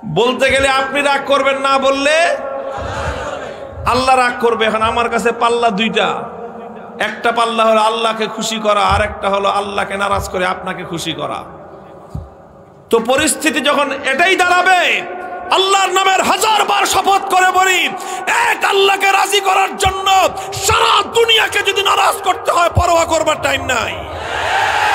বলতে গেলে আপনি রাগ করবেন, না বললে আল্লাহ রাগ করবে। এখন আমার কাছে পাল্লা দুইটা, একটা পাল্লা হলো আল্লাহকে খুশি করা, আর একটা হলো আল্লাহকে নারাজ করে আপনাকে খুশি করা। তো পরিস্থিতি যখন এটাই দাঁড়াবে, আল্লাহর নামের 1000 বার শপথ করে বলি, এক আল্লাহকে রাজি করার জন্য সারা দুনিয়াকে যদি নারাজ করতে হয়, পরোয়া করবার টাইম নাই।